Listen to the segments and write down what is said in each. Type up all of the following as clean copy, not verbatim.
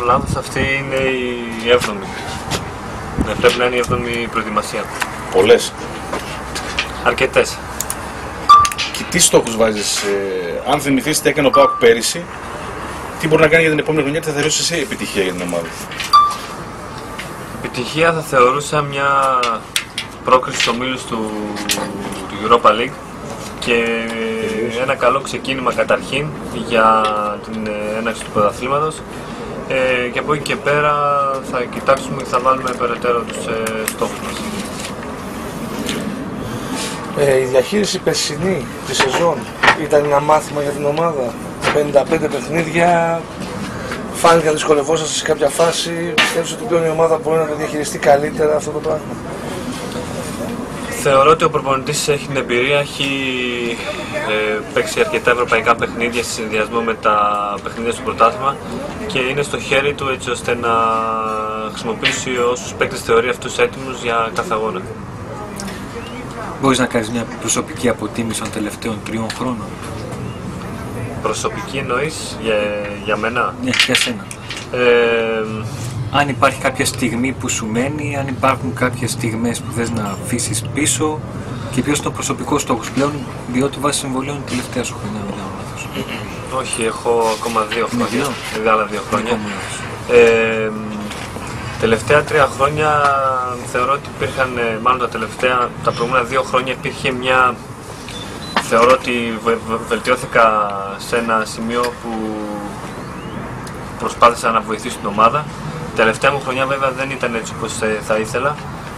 λάθος, αυτή είναι η 7η. Πρέπει να είναι η 7η προετοιμασία. Πολλές. Αρκετές. Και τι στόχους βάζεις, αν θυμηθείς τι έκανε ο ΠΑΟΚ πέρυσι, τι μπορεί να κάνει για την επόμενη χρονιά, τι θα θεωρήσεις εσύ επιτυχία για την ομάδα? Επιτυχία θα θεωρούσα μια πρόκριση στους ομίλους του Europa League και ένα καλό ξεκίνημα καταρχήν για την έναρξη του πρωταθλήματος, και από εκεί και πέρα θα κοιτάξουμε και θα βάλουμε περαιτέρω τους στόχους μας. Η διαχείριση περσινή της σεζόν ήταν ένα μάθημα για την ομάδα. 55 παιχνίδια, φάνηκε να δυσκολευόσαστε σε κάποια φάση. Πιστεύεις ότι πλέον η ομάδα μπορεί να το διαχειριστεί καλύτερα αυτό το πράγμα? Θεωρώ ότι ο προπονητής έχει την εμπειρία, έχει παίξει αρκετά ευρωπαϊκά παιχνίδια σε συνδυασμό με τα παιχνίδια στο πρωτάθλημα και είναι στο χέρι του έτσι ώστε να χρησιμοποιήσει όσους παίκτες θεωρεί αυτούς έτοιμους για κάθε αγώνα. Μπορείς να κάνεις μια προσωπική αποτίμηση των τελευταίων 3 χρόνων? Προσωπική εννοείς για μένα? Ναι, για σένα. Αν υπάρχει κάποια στιγμή που σου μένει, αν υπάρχουν κάποιες στιγμές που θες να αφήσεις πίσω και ποιος είναι ο προσωπικός στόχος πλέον, διότι βάσει συμβολέων είναι τελευταία σου χρονιά, δεν κάνω λάθος. Όχι, έχω ακόμα 2 χρόνια, άλλα 2 χρόνια. Τελευταία 3 χρόνια θεωρώ ότι υπήρχαν, μάλλον τα προηγούμενα 2 χρόνια υπήρχε μια, θεωρώ ότι βελτιώθηκα σε ένα σημείο που προσπάθησα να βοηθήσω την ομάδα. Τελευταία μου χρονιά βέβαια δεν ήταν έτσι όπως θα ήθελα.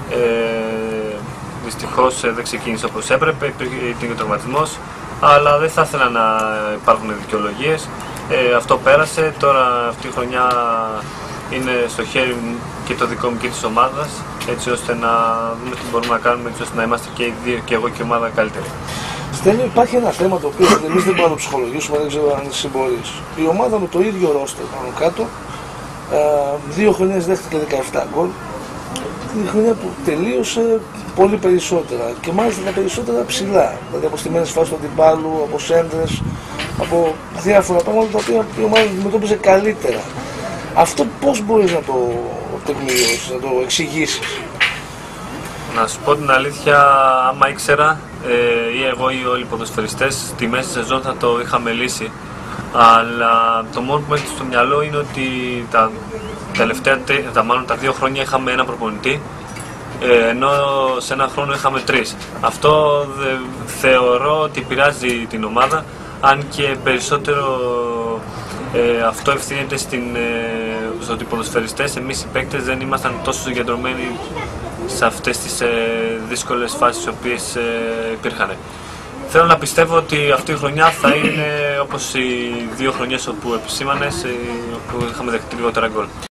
Δυστυχώς δεν ξεκίνησε όπως έπρεπε, υπήρχε και τραυματισμός, αλλά δεν θα ήθελα να υπάρχουν δικαιολογίες. Αυτό πέρασε, τώρα αυτή η χρονιά είναι στο χέρι μου και το δικό μου και της ομάδας, έτσι ώστε να δούμε τι μπορούμε να κάνουμε, έτσι ώστε να είμαστε και οι δύο, και εγώ και η ομάδα καλύτεροι. Στέλιο, υπάρχει ένα θέμα το οποίο εμείς δεν μπορούμε να το ψυχολογήσουμε, δεν ξέρω αν εσύ μπορείς. Η ομάδα με το ίδιο ρόστερ πάνω κάτω, 2 χρονιές δέχτηκε 17 γκολ. Την χρονιά που τελείωσε πολύ περισσότερα και μάλιστα τα περισσότερα ψηλά. Δηλαδή από στιμένες φάσεις του αντιπάλου, από σέντρες, από διάφορα πράγματα τα οποία η ομάδα αντιμετώπιζε καλύτερα. Αυτό πώς μπορείς να το τεκμηριώσεις, να το εξηγήσεις? Να σου πω την αλήθεια, άμα ήξερα ή εγώ ή όλοι οι ποδοσφαιριστές στη μέση της σεζόν θα το είχαμε λύσει. Αλλά το μόνο που μου έρχεται στο μυαλό είναι ότι τα τελευταία, μάλλον τα 2 χρόνια είχαμε ένα προπονητή, ενώ σε ένα χρόνο είχαμε 3. Αυτό θεωρώ ότι επηρεάζει την ομάδα, αν και περισσότερο αυτό ευθύνεται στο ότι οι ποδοσφαιριστές, εμείς οι παίκτες δεν ήμασταν τόσο συγκεντρωμένοι σε αυτές τις δύσκολες φάσεις οι οποίες υπήρχαν. Θέλω να πιστεύω ότι αυτή η χρονιά θα είναι όπως οι 2 χρονιές όπου επισήμανες, όπου είχαμε δεχτεί λιγότερα γκολ.